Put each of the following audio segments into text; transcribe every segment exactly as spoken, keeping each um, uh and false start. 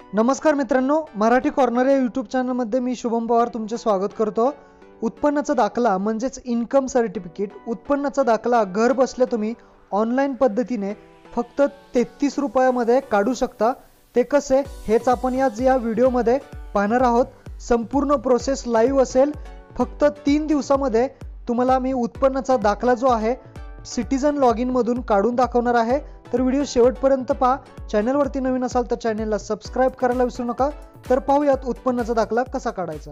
नमस्कार मित्रांनो, मराठी कॉर्नर या यूट्यूब चॅनलमध्ये मी शुभम पवार तुमचे स्वागत करतो। उत्पन्नाचा दाखला म्हणजेच इन्कम सर्टिफिकेट, उत्पन्नाचा दाखला घर बसल्या तुम्ही ऑनलाईन पद्धतीने फक्त तेहतीस रुपयामध्ये काढू शकता। ते कसे हेच आपण याच या व्हिडिओमध्ये पाहणार आहोत। संपूर्ण प्रोसेस लाईव्ह असेल। फक्त तीन दिवसामध्ये तुम्हाला मी उत्पन्नाचा दाखला जो आहे सिटीजन लॉगिन मधून काढून दाखवणार आहे। तर व्हिडिओ शेवटपर्यंत पहा। चॅनलवरती नवीन असाल तर चॅनलला सबस्क्राइब करायला विसरू नका। तर पाहूयात उत्पन्नाचा दाखला कसा काढायचा।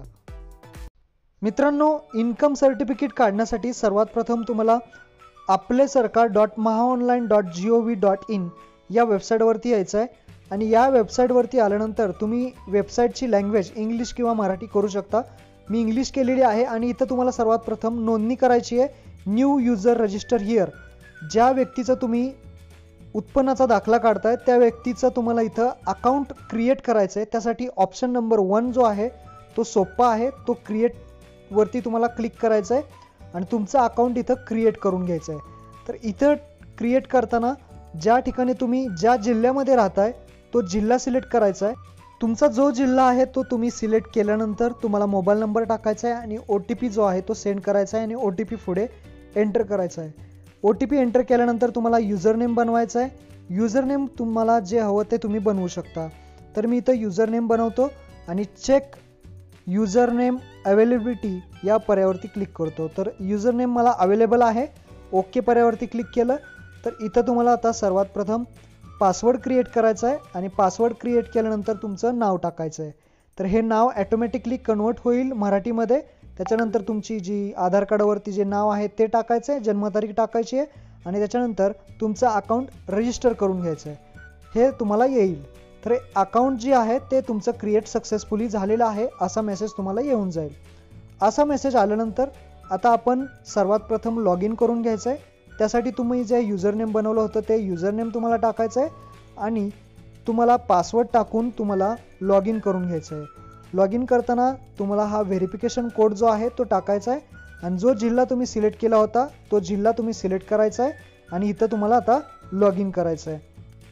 मित्रांनो, इन्कम सर्टिफिकेट काढण्यासाठी सर्वात प्रथम तुम्हाला Aaple Sarkar dot Mahaonline dot G O V dot in या वेबसाईटवरती यायचं आहे आणि या वेबसाईटवरती आल्यानंतर तुम्ही वेबसाईटची लँग्वेज इंग्लिश किंवा मराठी करू शकता। मी इंग्लिश केलेली आहे आणि इथं तुम्हाला सर्वात प्रथम नोंदणी करायची आहे। New user register here. ज्या व्यक्तीचं तुम्ही उत्पन्नाचा दाखला काढताय त्या व्यक्तीचं तुम्हाला इथं अकाउंट क्रिएट करायचं आहे। त्यासाठी ऑप्शन नंबर वन जो आहे तो सोपा आहे, तो क्रिएट वरती तुम्हाला क्लिक करायचं आहे आणि तुमचं अकाउंट इथं क्रिएट करून घ्यायचं आहे। तर इथं क्रिएट करताना ज्या ठिकाणी तुम्ही ज्या जिल्ह्यामध्ये राहताय तो जिल्हा सिलेक्ट करायचा आहे। तुमचा जो जिल्हा आहे तो तुम्ही सिलेक्ट केल्यानंतर तुम्हाला मोबाईल नंबर टाकायचा आहे आणि ओ टी पी जो आहे तो सेंड करायचा आहे आणि ओ टी पी पुढे एंटर करायचा आहे। ओ टी पी एंटर केल्यानंतर तुम्हाला यूजर नेम बनवायचा आहे। यूजर नेम तुम्हाला जे हवं ते तुम्ही बनवू शकता। तर मी इथं यूजर नेम बनवतो आणि चेक यूजर नेम अवेलेबिलिटी या पर्यायावरती क्लिक करतो। तर यूजर नेम मला अवेलेबल आहे। ओके पर्यायावरती क्लिक केलं तर इथं तुम्हाला आता सर्वात प्रथम पासवर्ड क्रिएट करायचा आहे आणि पासवर्ड क्रिएट केल्यानंतर तुमचं नाव टाकायचं आहे। तर हे नाव ऑटोमॅटिकली कन्वर्ट होईल मराठीमध्ये। त्याच्यानंतर तुमची जी आधार कार्डवरती जे नाव आहे ते टाकायचं आहे, जन्मतारीख टाकायची आहे आणि त्याच्यानंतर तुमचं अकाउंट रजिस्टर करून घ्यायचं आहे। हे तुम्हाला येईल। तर अकाउंट जे आहे ते तुमचं क्रिएट सक्सेसफुली झालेलं आहे असा मेसेज तुम्हाला येऊन जाईल। असा मेसेज आल्यानंतर आता आपण सर्वात प्रथम लॉग इन करून घ्यायचं आहे। त्यासाठी तुम्ही जे यूजर नेम बनवलं होतं ते यूजर नेम तुम्हाला टाकायचं आहे आणि तुम्हाला पासवर्ड टाकून तुम्हाला लॉग इन करून घ्यायचं आहे। लॉग इन करताना तुम्हाला हा व्हेरिफिकेशन कोड जो आहे तो टाकायचा आहे आणि जो जिल्हा तुम्ही सिलेक्ट केला होता तो जिल्हा तुम्ही सिलेक्ट करायचा आहे आणि इथं तुम्हाला आता लॉग इन करायचं आहे।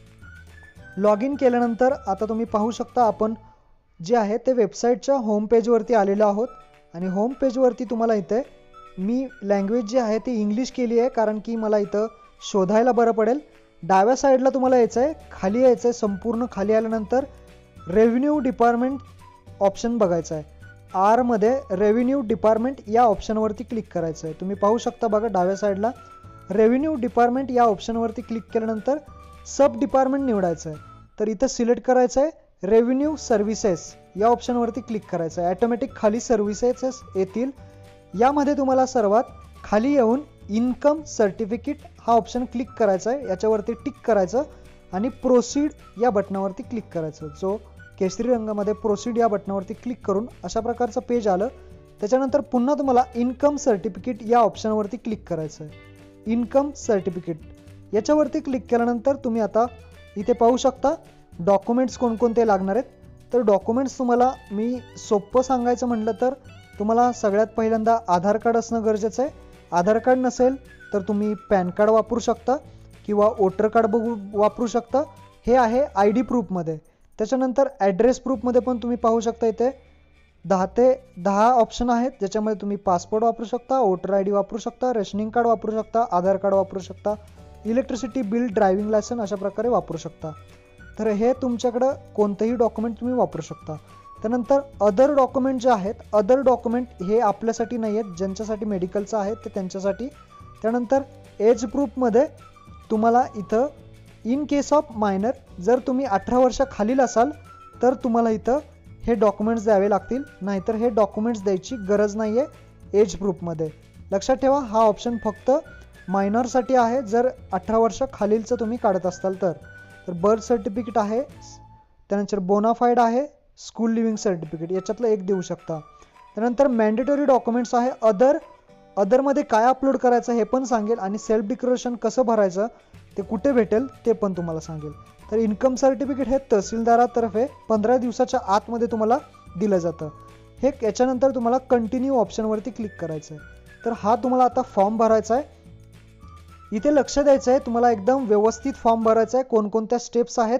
लॉग इन केल्यानंतर आता तुम्ही पाहू शकता आपण जे आहे ते वेबसाईटच्या होम पेजवरती आलेलो आहोत आणि होम पेजवरती तुम्हाला इथे मी लँग्वेज जी आहे ती इंग्लिश केली आहे कारण की मला इथं शोधायला बरं पडेल। डाव्या साईडला तुम्हाला यायचं आहे, खाली यायचं आहे, संपूर्ण खाली आल्यानंतर रेव्हेन्यू डिपार्टमेंट ऑप्शन बघायचा आहे। आर मध्ये रेव्हेन्यू डिपार्टमेंट या ऑप्शनवरती क्लिक करायचं आहे। तुम्ही पाहू शकता बघा डाव्या साईडला रेव्हेन्यू डिपार्टमेंट या ऑप्शनवरती क्लिक केल्यानंतर सब डिपार्टमेंट निवडायचं आहे। तर इथं सिलेक्ट करायचं आहे रेव्हेन्यू सर्व्हिसेस या ऑप्शनवरती क्लिक करायचं आहे। ऑटोमॅटिक खाली सर्व्हिसेस येतील। यामध्ये तुम्हाला सर्वात खाली येऊन इन्कम सर्टिफिकेट हा ऑप्शन क्लिक करायचा आहे, याच्यावरती टिक करायचं आणि प्रोसीड या बटनावरती क्लिक करायचं। जो केसरी रंगामध्ये प्रोसीड या बटनावरती क्लिक करून अशा प्रकारचं पेज आलं। त्याच्यानंतर पुन्हा तुम्हाला इन्कम सर्टिफिकेट या ऑप्शनवरती क्लिक करायचं आहे। इन्कम सर्टिफिकेट याच्यावरती क्लिक केल्यानंतर तुम्ही आता इथे पाहू शकता डॉक्युमेंट्स कोणकोणते लागणार आहेत। तर डॉक्युमेंट्स तुम्हाला मी सोपं सांगायचं म्हटलं तर तुम्हाला सगळ्यात पहिल्यांदा आधार कार्ड असणं गरजेचं आहे। आधार कार्ड नसेल तर तुम्ही पॅन कार्ड वापरू शकता किंवा वोटर कार्ड बघू वापरू शकता। हे आहे आय डी प्रूफमध्ये। त्याच्यानंतर ॲड्रेस प्रूफमध्ये पण तुम्ही पाहू शकता इथे दहा ते दहा ऑप्शन आहेत ज्याच्यामध्ये तुम्ही पासपोर्ट वापरू शकता, वोटर आय डी वापरू शकता, रेशनिंग कार्ड वापरू शकता, आधार कार्ड वापरू शकता, इलेक्ट्रिसिटी बिल, ड्रायव्हिंग लायसन अशा प्रकारे वापरू शकता। तर हे तुमच्याकडं कोणतेही डॉक्युमेंट तुम्ही वापरू शकता। त्यानंतर अदर डॉक्युमेंट जे आहेत, अदर डॉक्युमेंट हे आपल्यासाठी नाही आहेत, ज्यांच्यासाठी मेडिकलचं आहे ते त्यांच्यासाठी। त्यानंतर एज प्रूफमध्ये तुम्हाला इथं इन केस ऑफ मायनर जर तुम्ही अठरा वर्षाखालील असाल तर तुम्हाला इथं हे डॉक्युमेंट्स द्यावे लागतील, नाहीतर हे डॉक्युमेंट्स द्यायची गरज नाही आहे एज प्रूफमध्ये। लक्षात ठेवा हा ऑप्शन फक्त मायनरसाठी आहे जर अठरा वर्षाखालीलचं तुम्ही काढत असाल तर। तर बर्थ सर्टिफिकेट आहे, त्यानंतर बोनाफाईड आहे, स्कूल लिव्हिंग सर्टिफिकेट याच्यातलं एक देऊ शकता। त्यानंतर मॅन्डेटरी डॉक्युमेंट्स आहे अदर। अदरमध्ये काय अपलोड करायचं हे पण सांगेल आणि सेल्फ डिक्लेरेशन कसं भरायचं ते कुठे भेटेल ते पण तुम्हाला सांगेल। तर इन्कम सर्टिफिकेट हे तहसीलदारातर्फे पंधरा दिवसाच्या आतमध्ये तुम्हाला दिलं जातं। हे याच्यानंतर तुम्हाला कंटिन्यू ऑप्शनवरती क्लिक करायचं आहे। तर हा तुम्हाला आता फॉर्म भरायचा आहे। इथे लक्ष द्यायचं आहे तुम्हाला एकदम व्यवस्थित फॉर्म भरायचा आहे। कोणकोणत्या स्टेप्स आहेत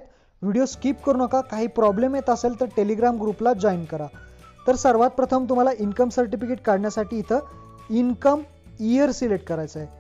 व्हिडिओ स्किप करू नका. काही प्रॉब्लेम येत असेल तर टेलिग्राम ग्रुपला जॉईन करा. तर सर्वात प्रथम तुम्हाला इन्कम सर्टिफिकेट काढण्यासाठी इथं इन्कम इयर सिलेक्ट करायचं आहे.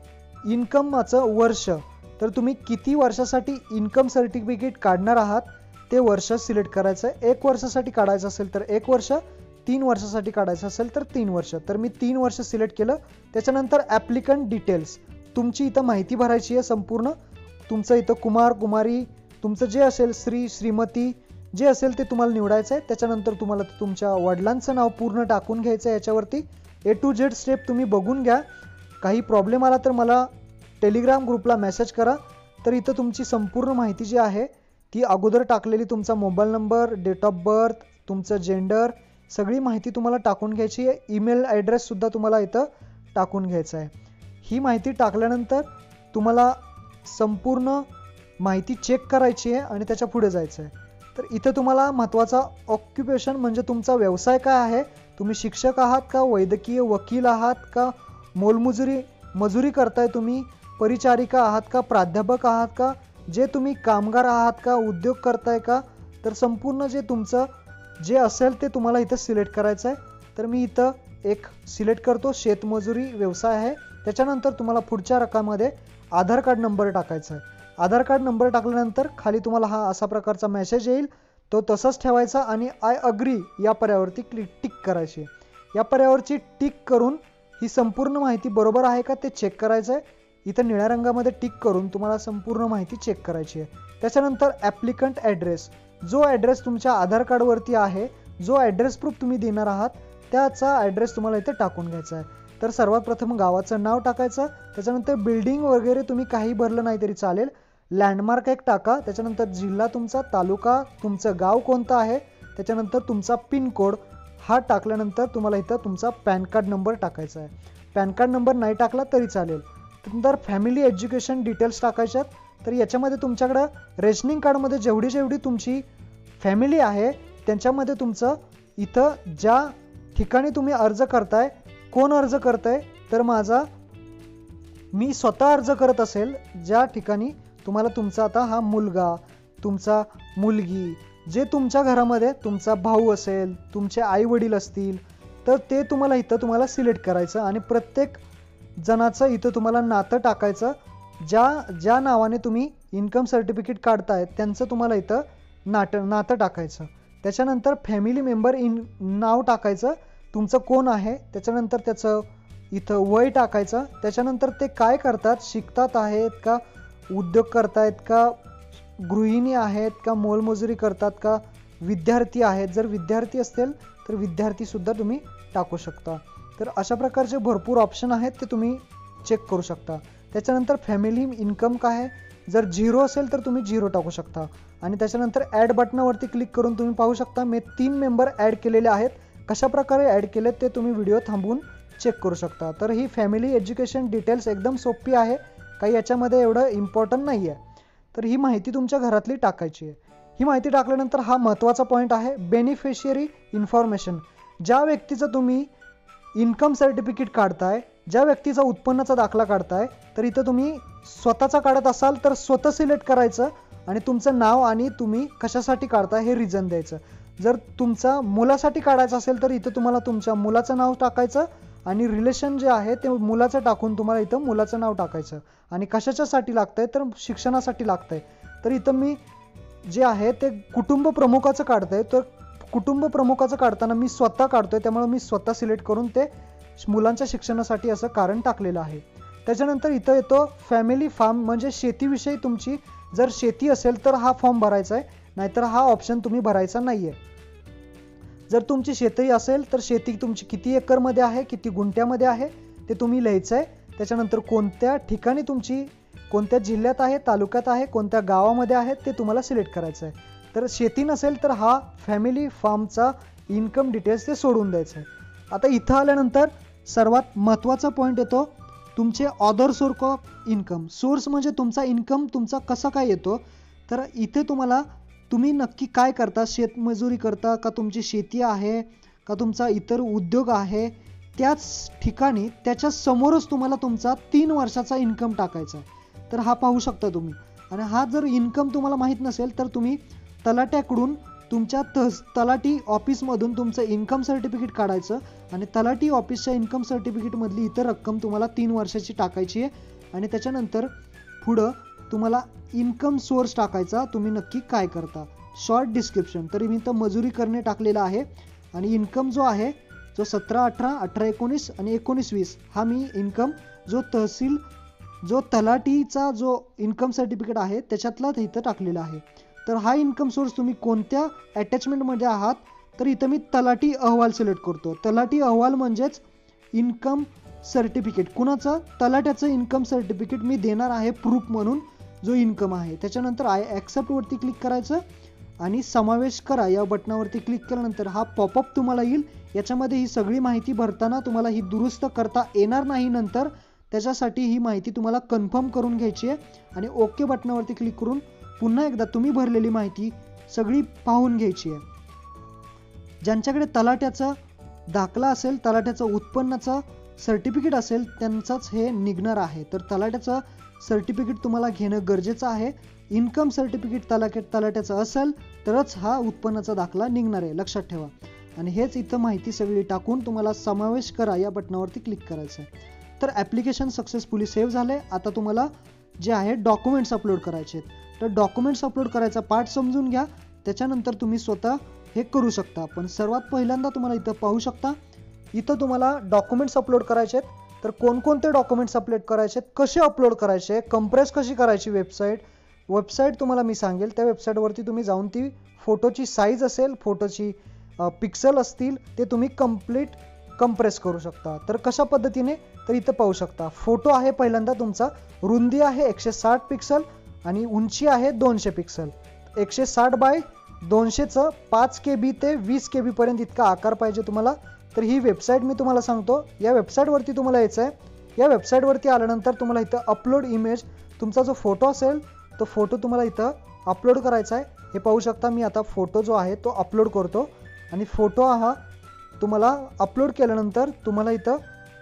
इन्कमचं वर्ष, तर तुम्ही किती वर्षासाठी इन्कम सर्टिफिकेट काढणार आहात ते वर्ष सिलेक्ट करायचं आहे. एक वर्षासाठी काढायचं असेल तर एक वर्ष, तीन वर्षासाठी काढायचं असेल तर तीन वर्ष. तर मी तीन वर्ष सिलेक्ट केलं. त्याच्यानंतर ॲप्लिकंट डिटेल्स, तुमची इथं माहिती भरायची आहे संपूर्ण. तुमचं इथं कुमार, कुमारी, तुमचं जे असेल, श्री, श्रीमती जे असेल ते तुम्हाला निवडायचं आहे. त्याच्यानंतर तुम्हाला तुमच्या वडिलांचं नाव पूर्ण टाकून घ्यायचं आहे याच्यावरती. ए टू झेड स्टेप तुम्ही बघून घ्या. काही प्रॉब्लेम आला तर मला टेलिग्राम ग्रुपला मेसेज करा. तर इथं तुमची संपूर्ण माहिती जी आहे ती अगोदर टाकलेली, तुमचा mobile number, date of birth, तुमचं जेंडर, सगळी माहिती तुम्हाला टाकून घ्यायची आहे. ईमेल ॲड्रेससुद्धा तुम्हाला इथं टाकून घ्यायचा आहे. ही माहिती टाकल्यानंतर तुम्हाला संपूर्ण माहिती चेक करायची आहे आणि त्याच्या पुढे जायचं आहे. तर इथं तुम्हाला महत्त्वाचा ऑक्युपेशन म्हणजे तुमचा व्यवसाय काय आहे. तुम्ही शिक्षक आहात का, वैद्यकीय वकील आहात का, मोलमजुरी मजुरी करताय तुम्ही, परिचारिका आहात का, प्राध्यापक आहात का, जे तुम्ही कामगार आहात का, उद्योग करताय का. तर संपूर्ण जे तुमचं जे असेल ते तुम्हाला इथं सिलेक्ट करायचं आहे. तर मी इथं एक सिलेक्ट करतो, शेतमजुरी व्यवसाय आहे. त्याच्यानंतर तुम्हाला पुढच्या रकामध्ये आधार कार्ड नंबर टाकायचा आहे. आधार कार्ड नंबर टाकल्यानंतर खाली तुम्हाला हा असा प्रकारचा मेसेज येईल, तो तसाच ठेवायचा आणि आय अग्री या पर्यावरती क्लिक टिक करायची. या पर्यावरची टिक करून ही संपूर्ण माहिती बरोबर आहे का ते चेक करायचं आहे. इथं निळ्या रंगामध्ये टिक करून तुम्हाला संपूर्ण माहिती चेक करायची आहे. त्याच्यानंतर ॲप्लिकंट ॲड्रेस, जो ॲड्रेस तुमच्या आधार कार्डवरती आहे, जो ॲड्रेस प्रूफ तुम्ही देणार आहात त्याचा ॲड्रेस तुम्हाला इथे टाकून घ्यायचा आहे. तर सर्वात प्रथम गावाचं नाव टाकायचं. त्याच्यानंतर बिल्डिंग वगैरे तुम्ही काही भरलं नाही तरी चालेल. लँडमार्क एक टाका. त्याच्यानंतर जिल्हा तुमचा, तालुका, तुमचं गाव कोणतं आहे, त्याच्यानंतर तुमचा पिनकोड हा टाकल्यानंतर तुम्हाला इथं तुमचा पॅन कार्ड नंबर टाकायचा आहे. पॅन कार्ड नंबर नाही टाकला तरी चालेल. त्यानंतर फॅमिली एज्युकेशन डिटेल्स टाकायच्यात. तर याच्यामध्ये तुमच्याकडं रेशनिंग कार्डमध्ये जेवढी जेवढी तुमची फॅमिली आहे त्यांच्यामध्ये तुमचं इथं ज्या ठिकाणी तुम्ही अर्ज करताय, कोण अर्ज करताय, तर माझा मी स्वतः अर्ज करत असेल ज्या ठिकाणी तुम्हाला तुमचा आता हा मुलगा, तुमचा मुलगी, जे तुमच्या घरामध्ये तुमचा भाऊ असेल, तुमचे आई वडील असतील तर ते तुम्हाला इथं तुम्हाला सिलेक्ट करायचं आणि प्रत्येक जणाचं इथं तुम्हाला नातं टाकायचं. ज्या ज्या नावाने तुम्ही इन्कम सर्टिफिकेट काढताय त्यांचं तुम्हाला इथं नाट नातं टाकायचं. त्याच्यानंतर फॅमिली मेंबर इन नाव टाकायचं, तुमचं कोण आहे, त्याच्यानंतर त्याचं इथं वय टाकायचं. त्याच्यानंतर ते काय करतात, शिकतात आहेत का, उद्योग करतायत का, गृहिणी आहेत का, मोलमजुरी करतात का, विद्यार्थी आहेत. जर विद्यार्थी असतील तर विद्यार्थीसुद्धा तुम्ही टाकू शकता. तर अशा प्रकारचे भरपूर ऑप्शन आहेत ते तुम्ही चेक करू शकता. त्याच्यानंतर फॅमिली इन्कम काय आहे, जर झिरो असेल तर तुम्ही झिरो टाकू शकता. आणि त्याच्यानंतर ॲड बटनावरती क्लिक करून तुम्ही पाहू शकता मी तीन मेंबर ॲड केलेले आहेत. कशा प्रकारे ॲड केलेत ते तुम्ही व्हिडिओ थांबवून चेक करू शकता. तर ही फॅमिली एज्युकेशन डिटेल्स एकदम सोपी आहे, काही याच्यामध्ये एवढं इम्पॉर्टंट नाही आहे. तर ही माहिती तुमच्या घरातली टाकायची आहे. ही माहिती टाकल्यानंतर हा महत्त्वाचा पॉईंट आहे, बेनिफिशियरी इन्फॉर्मेशन. ज्या व्यक्तीचं तुम्ही इन्कम सर्टिफिकेट काढताय, ज्या व्यक्तीचा उत्पन्नाचा दाखला काढताय, तर इथं तुम्ही स्वतःचा काढत असाल तर स्वतः सिलेक्ट करायचं आणि तुमचं नाव आणि तुम्ही कशासाठी काढताय हे रिझन द्यायचं. जर तुमचा मुलासाठी काढायचं असेल तर इथं तुम्हाला तुमच्या मुलाचं नाव टाकायचं आणि रिलेशन जे आहे ते मुलाचं टाकून तुम्हाला इथं मुलाचं नाव टाकायचं. आणि कशाच्यासाठी लागतंय तर शिक्षणासाठी लागतंय. तर इथं मी जे आहे ते कुटुंब प्रमुखाचं काढतंय, तर कुटुंब प्रमुखाचं काढताना मी स्वतः काढतोय, त्यामुळे मी स्वतः सिलेक्ट करून ते मुलांच्या शिक्षणासाठी असं कारण टाकलेलं आहे. त्याच्यानंतर इथं येतो फॅमिली फार्म, म्हणजे शेतीविषयी तुमची जर शेती असेल तर हा फॉर्म भरायचा आहे, नाहीतर हा ऑप्शन तुम्ही भरायचा नाही आहे. जर तुमची शेती असेल तर शेती तुमची किती एकरमध्ये आहे, किती गुंठ्यामध्ये आहे ते तुम्ही लिहायचं आहे. त्याच्यानंतर कोणत्या ठिकाणी तुमची, कोणत्या जिल्ह्यात आहे, तालुक्यात आहे, कोणत्या गावामध्ये आहे ते तुम्हाला सिलेक्ट करायचं आहे. तर शेती नसेल तर हा फॅमिली फार्मचा इन्कम डिटेल्स ते सोडून द्यायचं आहे. आता इथं आल्यानंतर सर्वात महत्त्वाचा पॉईंट येतो तुमचे other source of income. Source म्हणजे तुमचा इन्कम तुमचा कसा काय येतो. तर इथे तुम्हाला तुम्ही नक्की काय करता, शेतमजुरी करता का, तुमची शेती आहे का, तुमचा इतर उद्योग आहे, त्याच ठिकाणी त्याच्या समोरच तुम्हाला तुमचा तीन वर्षाचा इन्कम टाकायचा आहे. तर हा पाहू शकता तुम्ही. आणि हा जर इन्कम तुम्हाला माहीत नसेल तर तुम्ही तलाट्याकडून तुमच्या तहस तलाठी ऑफिसमधून तुमचं इन्कम सर्टिफिकेट काढायचं आणि तलाठी ऑफिसच्या इन्कम सर्टिफिकेटमधली इतर रक्कम तुम्हाला तीन वर्षाची टाकायची आहे आणि त्याच्यानंतर पुढं तुम्हाला इन्कम सोर्स टाकायचा, तुम्ही नक्की काय करता. शॉर्ट डिस्क्रिप्शन, तरी मी तर मजुरी करणे टाकलेलं आहे आणि इन्कम जो आहे जो सतरा अठरा अठरा एकोणीस आणि एकोणीस वीस हा मी इन्कम जो तहसील जो तलाठीचा जो इन्कम सर्टिफिकेट आहे त्याच्यातला इथं टाकलेला आहे. तर हा इन्कम सोर्स तुम्ही कोणत्या अटॅचमेंटमध्ये आहात, तर इथं मी तलाठी अहवाल सिलेक्ट करतो. तलाठी अहवाल म्हणजेच इन्कम सर्टिफिकेट, कुणाचं, तलाट्याचं इन्कम सर्टिफिकेट मी देणार आहे प्रूफ म्हणून जो इन्कम आहे. त्याच्यानंतर आय ॲक्सेप्ट वरती क्लिक करायचं आणि समावेश करा या बटनावरती क्लिक केल्यानंतर हा पॉपअप तुम्हाला येईल. याच्यामध्ये ही सगळी माहिती भरताना तुम्हाला ही दुरुस्त करता येणार नाही नंतर, त्याच्यासाठी ही माहिती तुम्हाला कन्फर्म करून घ्यायची आहे आणि ओके बटनावरती क्लिक करून पुन्हा एकदा तुम्ही भरलेली माहिती सगळी पाहून घ्यायची आहे. ज्यांच्याकडे तलाट्याचा दाखला असेल, तलाट्याचं उत्पन्नाचं सर्टिफिकेट असेल त्यांचाच हे निघणार आहे. तर तलाट्याचं सर्टिफिकेट तुम्हाला घेणं गरजेचं आहे. इन्कम सर्टिफिकेट तलाट्या तलाट्याचं असेल तरच हा उत्पन्नाचा दाखला निघणार आहे, लक्षात ठेवा. आणि हेच इथं माहिती सगळी टाकून तुम्हाला समावेश करा या बटनावरती क्लिक करायचं आहे. तर ॲप्लिकेशन सक्सेसफुली सेव्ह झाले. आता तुम्हाला जे आहे डॉक्युमेंट्स अपलोड करायचे आहेत. तर डॉक्युमेंट्स अपलोड करायचा पार्ट समजून घ्या, त्याच्यानंतर तुम्ही स्वतः हे करू शकता. पण सर्वात पहिल्यांदा तुम्हाला इथं पाहू शकता, इथं तुम्हाला डॉक्युमेंट्स अपलोड करायचे आहेत. तर कोणकोणते डॉक्युमेंट्स अपलोड करायचे आहेत, कसे अपलोड करायचे, कंप्रेस कशी करायची, वेबसाईट वेबसाईट तुम्हाला मी सांगेल. त्या वेबसाईटवरती तुम्ही जाऊन ती फोटोची साईज असेल, फोटोची पिक्सल असतील ते तुम्ही कंप्लीट कंप्रेस करू शकता. तर कशा पद्धतीने, तर इथं पाहू शकता फोटो आहे पहिल्यांदा तुमचा, रुंदी आहे एकशे साठ पिक्सल आणि उंची आहे दोनशे पिक्सल. एकशे साठ बाय दोनशेचं पाच के बी ते वीस के बी पर्यंत इतका आकार पाहिजे तुम्हाला. तर ही वेबसाईट मी तुम्हाला सांगतो, या वेबसाईटवरती तुम्हाला यायचं आहे. या वेबसाईटवरती आल्यानंतर तुम्हाला इथं अपलोड इमेज, तुमचा जो फोटो असेल तो फोटो तुम्हाला इथं अपलोड करायचा आहे. हे पाहू शकता मी आता फोटो जो आहे तो अपलोड करतो आणि फोटो हा तुम्हाला अपलोड केल्यानंतर तुम्हाला इथं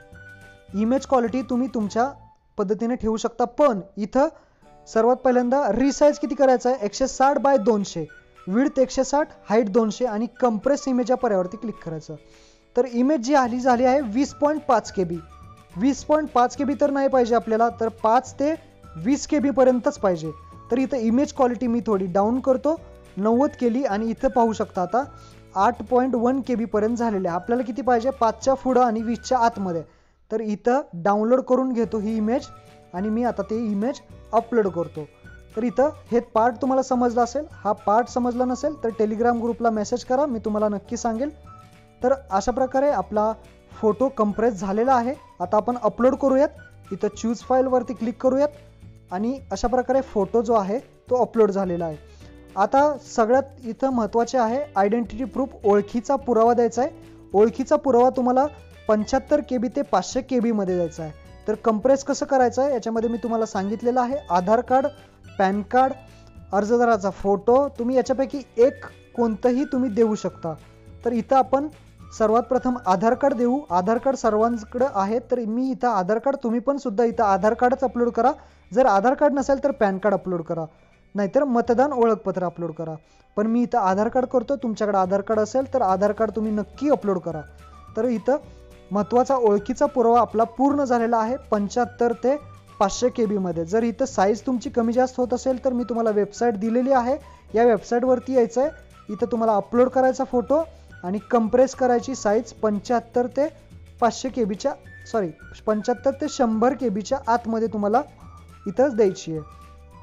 इमेज क्वालिटी तुम्ही तुमच्या पद्धतीने ठेवू शकता. पण इथं सर्वात पहिल्यांदा रिसाईज किती करायचं आहे, एकशे साठ बाय दोनशे, विड्थ एकशे साठ, हाईट दोनशे आणि कंप्रेस इमेज या पर्यावरती क्लिक करायचं. तर इमेज जी आली झाली आहे वीस पॉईंट पाच के बी. वीस पॉईंट पाच के बी तर नाही पाहिजे आपल्याला, तर पाच ते वीस के बी पर्यंतच पाहिजे. तर इथं इमेज क्वालिटी मी थोडी डाऊन करतो, नव्वद केली आणि इथं पाहू शकता आता आठ पॉईंट वन के बी पर्यंत झालेले. आपल्याला किती पाहिजे, पाचच्या पुढं आणि वीसच्या आतमध्ये. तर इथं डाउनलोड करून घेतो ही इमेज आणि मी आता ते इमेज अपलोड करतो. तर इथं हे पार्ट तुम्हाला समजला असेल. हा पार्ट समजला नसेल तर टेलिग्राम ग्रुपला मेसेज करा, मी तुम्हाला नक्की सांगेल. तर अशा प्रकारे आपला फोटो कंप्रेस झालेला आहे. आता आपण अपलोड करूयात. इथं चूज फाईलवरती क्लिक करूयात आणि अशा प्रकारे फोटो जो आहे तो अपलोड झालेला आहे. आता सगळ्यात इथं महत्त्वाचे आहे आयडेंटिटी प्रूफ, ओळखीचा पुरावा द्यायचा आहे. ओळखीचा पुरावा तुम्हाला पंच्याहत्तर के बी ते पाचशे के बी मध्ये द्यायचा आहे. तर कंप्रेस कसं करायचं आहे याच्यामध्ये मी तुम्हाला सांगितलेलं आहे. आधार कार्ड, पॅन कार्ड, अर्जदाराचा फोटो, तुम्ही याच्यापैकी एक कोणतंही तुम्ही देऊ शकता. तर इथं आपण सर्वात प्रथम आधार कार्ड देऊ. आधार कार्ड सर्वांकडे आहे, तर मी इथं आधार कार्ड, तुम्ही पण सुद्धा इथं आधार कार्डच अपलोड करा. जर आधार कार्ड नसेल तर पॅन कार्ड अपलोड करा, नाहीतर मतदान ओळखपत्र अपलोड करा. पण मी इथं आधार कार्ड करतो, तुमच्याकडे आधार कार्ड असेल तर आधार कार्ड तुम्ही नक्की अपलोड करा. तर इथं महत्त्वाचा ओळखीचा पुरावा आपला पूर्ण झालेला आहे पंच्याहत्तर ते पाचशे के बी मध्ये. जर इथं साईज तुमची कमी जास्त होत असेल तर मी तुम्हाला वेबसाईट दिलेली आहे, या वेबसाईटवरती यायचं आहे. इथं तुम्हाला अपलोड करायचा फोटो आणि कंप्रेस करायची साईज पंच्याहत्तर ते पाचशे के बीच्या सॉरी पंच्याहत्तर ते शंभर के बीच्या आतमध्ये तुम्हाला इथंच द्यायची आहे.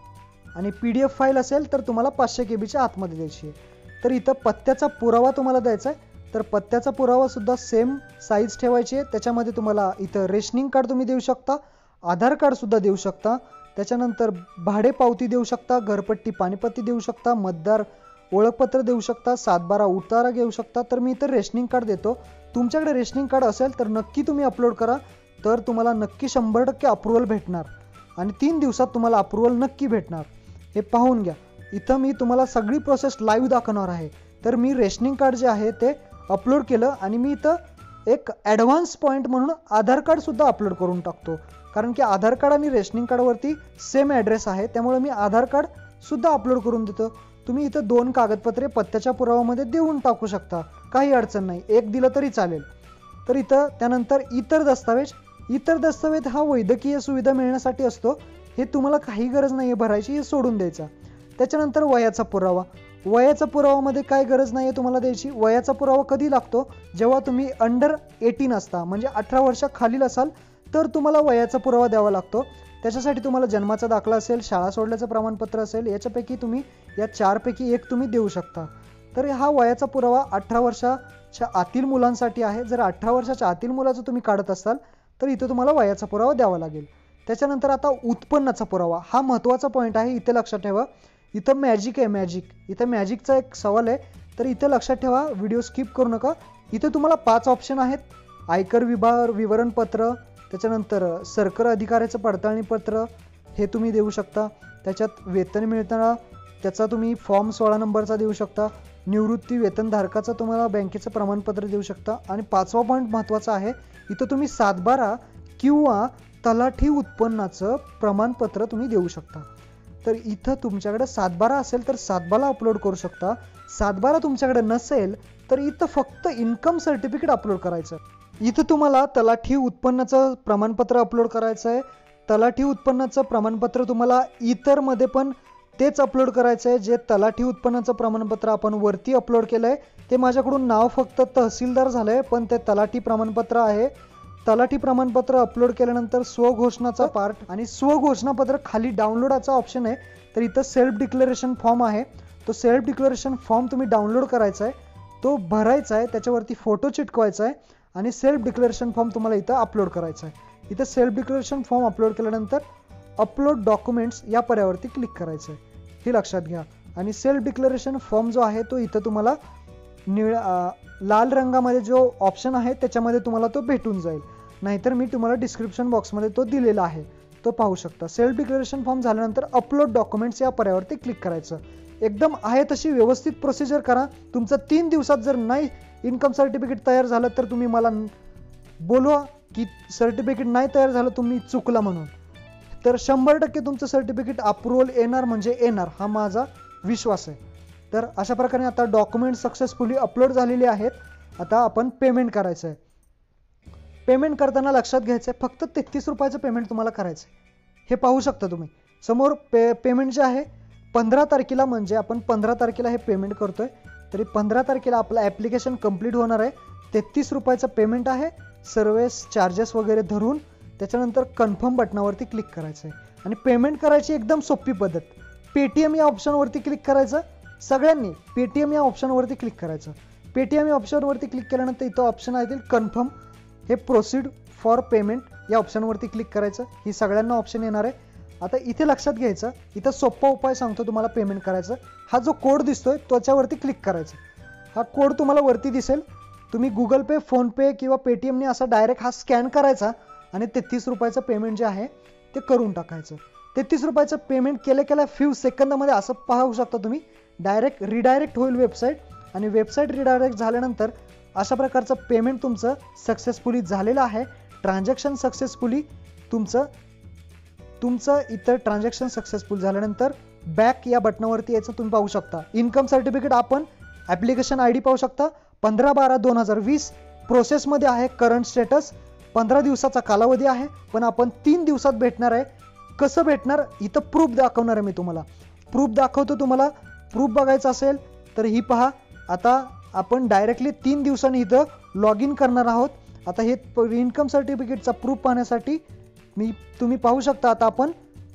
आणि पी डी एफ फाईल असेल तर तुम्हाला पाचशे के बीच्या आतमध्ये द्यायची आहे. तर इथं पत्त्याचा पुरावा तुम्हाला द्यायचा आहे. तर पत्त्याचा पुरावा सुद्धा सेम साईज ठेवायची आहे. त्याच्यामध्ये तुम्हाला इथं रेशनिंग कार्ड तुम्ही देऊ शकता, आधार कार्ड सुद्धा देऊ शकता, त्याच्यानंतर भाडे पावती देऊ शकता, घरपट्टी पाणीपट्टी देऊ शकता, मतदार ओळखपत्र देऊ शकता, सातबारा उतारा घेऊ शकता. तर मी इथं रेशनिंग कार्ड देतो. तुमच्याकडे रेशनिंग कार्ड असेल तर नक्की तुम्ही अपलोड करा, तर तुम्हाला नक्की शंभर टक्के अप्रुव्हल भेटणार आणि तीन दिवसात तुम्हाला अप्रुव्हल नक्की भेटणार. हे पाहून घ्या. इथं मी तुम्हाला सगळी प्रोसेस लाईव्ह दाखवणार आहे. तर मी रेशनिंग कार्ड जे आहे ते अपलोड केलं आणि मी इथं एक ॲडव्हान्स पॉईंट म्हणून आधार कार्ड सुद्धा अपलोड करून टाकतो, कारण की आधार कार्ड आणि रेशनिंग कार्डवरती सेम ॲड्रेस आहे, त्यामुळे मी आधार कार्ड सुद्धा अपलोड करून देतो. तुम्ही इथं दोन कागदपत्रे पत्त्याच्या पुराव्यामध्ये देऊन टाकू शकता, काही अडचण नाही, एक दिलं तरी चालेल. तर इथं त्यानंतर इतर दस्तावेज. इतर दस्तावेज हा वैद्यकीय सुविधा मिळण्यासाठी असतो, हे तुम्हाला काही गरज नाही आहे भरायची, हे सोडून द्यायचा. त्याच्यानंतर वयाचा पुरावा. वयाचा पुरावामध्ये काय गरज नाही आहे तुम्हाला द्यायची. वयाचा पुरावा कधी लागतो, जेव्हा तुम्ही अंडर एटीन असता, म्हणजे अठरा वर्षाखालील असाल तर तुम्हाला वयाचा पुरावा द्यावा लागतो. त्याच्यासाठी तुम्हाला जन्माचा दाखला असेल, शाळा सोडल्याचं प्रमाणपत्र असेल, याच्यापैकी तुम्ही या चारपैकी एक तुम्ही देऊ शकता. तर हा वयाचा पुरावा अठरा वर्षाच्या आतील मुलांसाठी आहे. जर अठरा वर्षाच्या आतील मुलाचं तुम्ही काढत असाल तर इथं तुम्हाला वयाचा पुरावा द्यावा लागेल. त्याच्यानंतर आता उत्पन्नाचा पुरावा, हा महत्त्वाचा पॉईंट आहे, इथे लक्षात ठेवा. इथं मॅजिक आहे, मॅजिक. इथं मॅजिकचा एक सवाल आहे, तर इथं लक्षात ठेवा, व्हिडिओ स्किप करू नका. इथे तुम्हाला पाच ऑप्शन आहेत. आयकर विभाग विवरणपत्र, त्याच्यानंतर सरकार अधिकाऱ्याचं पडताळणी पत्र, हे तुम्ही देऊ शकता. त्याच्यात वेतन मिळताना त्याचा तुम्ही फॉर्म सोळा नंबरचा देऊ शकता. निवृत्ती वेतनधारकाचं तुम्हाला बँकेचं प्रमाणपत्र देऊ शकता. आणि पाचवा पॉईंट महत्त्वाचा आहे, इथं तुम्ही सातबारा किंवा तलाठी उत्पन्नाचं प्रमाणपत्र तुम्ही देऊ शकता. तर इथं तुमच्याकडे सातबारा असेल तर सातबारा अपलोड करू शकता. सातबारा तुमच्याकडे नसेल तर इथं फक्त इन्कम सर्टिफिकेट अपलोड करायचं. इथं तुम्हाला तलाठी उत्पन्नाचं प्रमाणपत्र अपलोड करायचं आहे. तलाठी उत्पन्नाचं प्रमाणपत्र तुम्हाला इतरमध्ये पण तेच अपलोड करायचं आहे, जे तलाठी उत्पन्नाचं प्रमाणपत्र आपण वरती अपलोड केलं आहे. ते माझ्याकडून नाव फक्त तहसीलदार झालं आहे, पण ते तलाठी प्रमाणपत्र आहे. तलाठी प्रमाणपत्र अपलोड केल्यानंतर स्वघोषणाचा पार्ट आणि स्वघोषणापत्र खाली डाउनलोडाचा ऑप्शन आहे. तर इथं सेल्फ डिक्लेरेशन फॉर्म आहे, तो सेल्फ डिक्लेरेशन फॉर्म तुम्ही डाउनलोड करायचा आहे, तो भरायचा आहे, त्याच्यावरती फोटो चिटकवायचा आहे आणि सेल्फ डिक्लेरेशन फॉर्म तुम्हाला इथं अपलोड करायचा आहे. इथं सेल्फ डिक्लेरेशन फॉर्म अपलोड केल्यानंतर अपलोड डॉक्युमेंट्स या पर्यावरती क्लिक करायचं आहे, हे लक्षात घ्या. आणि सेल्फ डिक्लेरेशन फॉर्म जो आहे तो इथं तुम्हाला निळ लाल रंगामध्ये जो ऑप्शन आहे त्याच्यामध्ये तुम्हाला तो भेटून जाईल, नाहीतर मी तुम्हाला डिस्क्रिप्शन बॉक्समध्ये तो दिलेला आहे, तो पाहू शकता. सेल्फ डिक्लेरेशन फॉर्म झाल्यानंतर अपलोड डॉक्युमेंट्स या पर्यावरती क्लिक करायचं. एकदम आहे तशी व्यवस्थित प्रोसिजर करा. तुमचं तीन दिवसात जर नाही इन्कम सर्टिफिकेट तयार झालं तर तुम्ही मला बोलवा की सर्टिफिकेट नाही तयार झालं, तुम्ही चुकला म्हणून. तर शंभर टक्के तुमचं सर्टिफिकेट अप्रुव्हल येणार म्हणजे येणार, हा माझा विश्वास आहे. तर अशा प्रकारे आता डॉक्युमेंट सक्सेसफुली अपलोड झालेले आहेत. आता आपण पेमेंट करायचं आहे. पेमेंट करताना लक्षात घ्यायचं आहे, फक्त तेहतीस रुपयाचं पेमेंट तुम्हाला करायचं आहे. हे पाहू शकता तुम्ही समोर. पे पेमेंट जे आहे पंधरा तारखेला, म्हणजे आपण पंधरा तारखेला हे पेमेंट करतोय, तरी पंधरा तारखेला आपलं ॲप्लिकेशन कंप्लीट होणार आहे. तेहतीस रुपयाचं पेमेंट आहे, सर्व्हिस चार्जेस वगैरे धरून. त्याच्यानंतर कन्फर्म बटनावरती क्लिक करायचं आहे आणि पेमेंट करायची एकदम सोपी पद्धत. पेटीएम या ऑप्शनवरती क्लिक करायचं. सगळ्यांनी पेटीएम या ऑप्शनवरती क्लिक करायचं. पेटीएम या ऑप्शनवरती क्लिक केल्यानंतर इथं ऑप्शन आहे कन्फर्म, हे प्रोसीड फॉर पेमेंट या ऑप्शनवरती क्लिक करायचं. ही सगळ्यांना ऑप्शन येणार आहे. आता इथे लक्षात घ्यायचं, इथं सोपा उपाय सांगतो तुम्हाला पेमेंट करायचं. हा जो कोड दिसतोय त्याच्यावरती क्लिक करायचं. हा कोड तुम्हाला वरती दिसेल. तुम्ही गुगल पे, फोनपे किंवा पेटीएमने असा डायरेक्ट हा स्कॅन करायचा आणि तेहतीस रुपयाचं पेमेंट जे आहे ते करून टाकायचं. तेहतीस रुपयाचं पेमेंट केल्या केल्या फ्यू सेकंदामध्ये असं पाहू शकता तुम्ही, डायरेक्ट रिडायरेक्ट होईल वेबसाईट. आणि वेबसाईट रिडायरेक्ट झाल्यानंतर अशा प्रकारचं पेमेंट तुमचं सक्सेसफुली झालेलं आहे. ट्रान्झॅक्शन सक्सेसफुली तुमचं तुमचं इतर ट्रान्झॅक्शन सक्सेसफुल झाल्यानंतर बॅक या बटनावरती यायचं तुम्ही पाहू शकता. इन्कम सर्टिफिकेट आपण ॲप्लिकेशन आय डी पाहू शकता. पंधरा बारा दोन हजार वीस प्रोसेसमध्ये आहे. करंट स्टेटस पंधरा दिवसाचा कालावधी आहे, पण आपण तीन दिवसात भेटणार आहे. कसं भेटणार, इथं प्रूफ दाखवणार आहे मी तुम्हाला. प्रूफ दाखवतो तुम्हाला. प्रूफ बघायचं असेल तर ही पहा. आता आपण डायरेक्टली तीन दिवसांनी इथं लॉग इन करणार आहोत. आता हे इन्कम सर्टिफिकेटचा प्रूफ पाहण्यासाठी मी तुम्ही पाहू शकता, आता आपण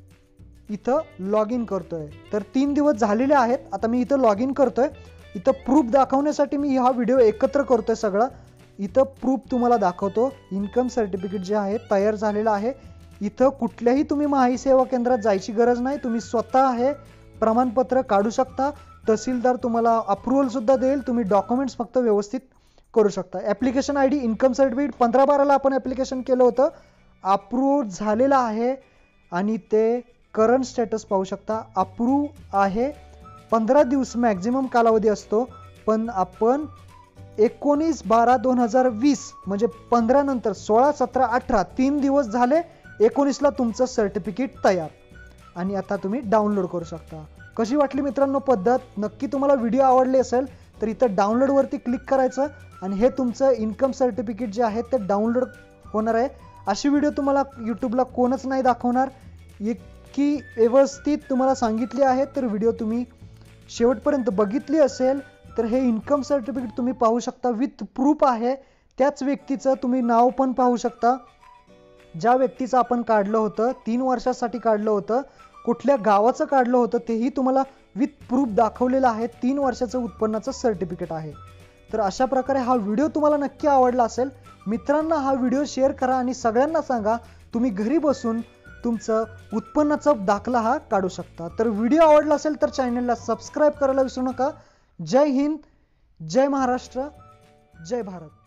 इथं लॉग इन करतोय. तर तीन दिवस झालेले आहेत. आता मी इथं लॉग इन करतोय. इथं प्रूफ दाखवण्यासाठी मी हा व्हिडिओ एकत्र करतोय सगळा. इथं प्रूफ तुम्हाला दाखवतो. इन्कम सर्टिफिकेट जे आहे तयार झालेलं आहे. इथं कुठल्याही तुम्ही माहिती सेवा केंद्रात जायची गरज नाही. तुम्ही स्वतः हे प्रमाणपत्र काढू शकता. तहसीलदार तुम्हाला अप्रुव्हल सुद्धा देईल. तुम्ही डॉक्युमेंट्स फक्त व्यवस्थित करू शकता. Application I D income certificate पंधरा बाराला आपण ॲप्लिकेशन केलं होतं, अप्रूव्ह झालेलं आहे आणि ते करंट स्टेटस पाहू शकता. अप्रूव्ह आहे. पंधरा दिवस मॅक्झिमम कालावधी असतो, पण आपण एकोणीस बारा दोन हजार वीस म्हणजे पंधरा नंतर सोळा सतरा अठरा तीन दिवस झाले. एकोणीसला तुमचं सर्टिफिकेट तयार आणि आता तुम्ही डाउनलोड करू शकता. कशी वाटली मित्रांनो पद्धत? नक्की तुम्हाला व्हिडिओ आवडली असेल तर इथं डाउनलोडवरती क्लिक करायचं आणि हे तुमचं इन्कम सर्टिफिकेट जे आहे ते डाउनलोड होणार आहे। अशी व्हिडिओ तुम्हाला यूट्यूबला कोणच नाही दाखवणार, इतकी व्यवस्थित तुम्हाला सांगितली आहे। तर व्हिडिओ तुम्ही शेवटपर्यंत बघितली असेल तर हे इन्कम सर्टिफिकेट तुम्ही पाहू शकता, विथ प्रूफ आहे। त्याच व्यक्तीचं तुम्ही नाव पण पाहू शकता, ज्या व्यक्तीचं आपण काढलं होतं, तीन वर्षासाठी काढलं होतं, कुठल्या गावाचं काढलं होतं तेही तुम्हाला विथ प्रूफ दाखवलेलं आहे। तीन वर्षाचं उत्पन्नाचं सर्टिफिकेट आहे। तर अशा प्रकारे हा व्हिडिओ तुम्हाला नक्की आवडला असेल। मित्रांना हा व्हिडिओ शेअर करा आणि सगळ्यांना सांगा तुम्ही घरी बसून तुमचं उत्पन्नाचा दाखला हा काढू शकता। तर व्हिडिओ आवडला असेल तर चॅनलला सबस्क्राइब करायला विसरू नका। जय हिंद, जय महाराष्ट्र, जय भारत।